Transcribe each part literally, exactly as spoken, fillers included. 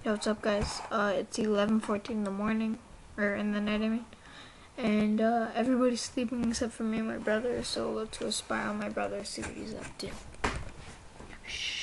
Yo, what's up, guys? Uh, it's eleven fourteen in the morning, or in the night, I mean. And uh, everybody's sleeping except for me and my brother, so let's go spy on my brother, see what he's up to. Shh.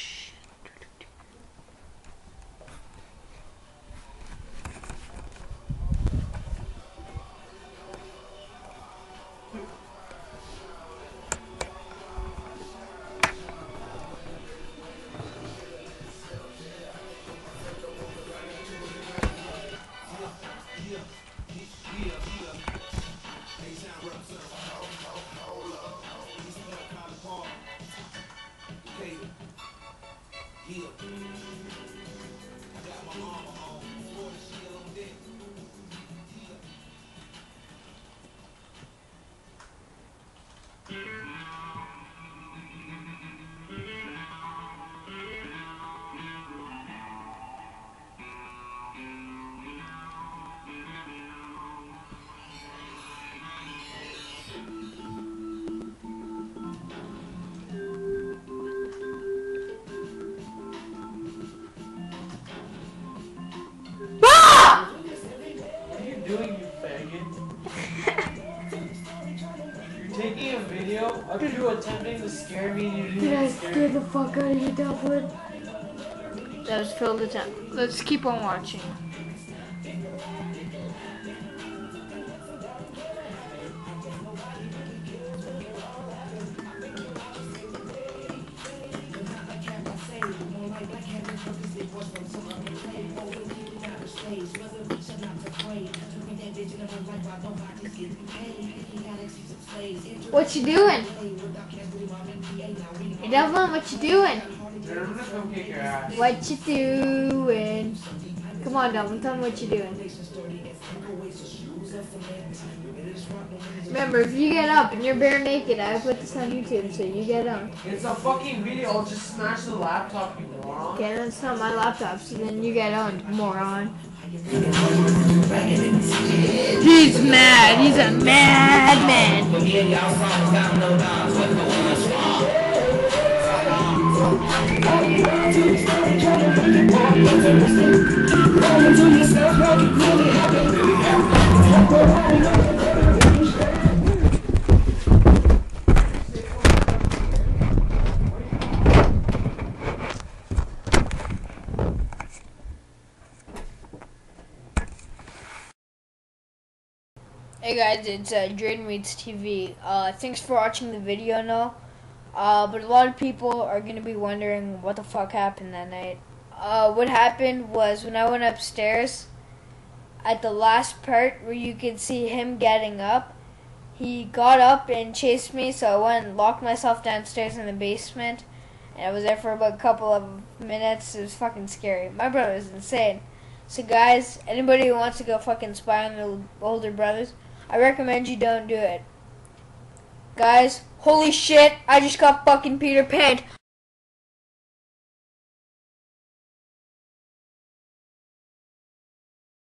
Taking a video of you attempting to scare me and you didn't Did I scare scare me. the fuck out of you, Dublin? That was filled attempt. Let's keep on watching. What you doing? Hey, Dublin, what you doing? Dude, I'm gonna come kick your ass. What you doing? Come on, Dublin, tell me what you doing. Remember, if you get up and you're bare naked, I put this on YouTube, so you get up. It's a fucking video. I'll just smash the laptop, you moron. Okay, that's not my laptop, so then you get on, moron. He's mad. He's a madman. Hey guys, it's uh, Drayden Reads T V. Uh, thanks for watching the video now. Uh, but a lot of people are going to be wondering what the fuck happened that night. Uh, what happened was when I went upstairs, at the last part where you could see him getting up, he got up and chased me, so I went and locked myself downstairs in the basement. And I was there for about a couple of minutes. It was fucking scary. My brother was insane. So guys, anybody who wants to go fucking spy on their older brothers, I recommend you don't do it. Guys, holy shit, I just got fucking Peter Pan.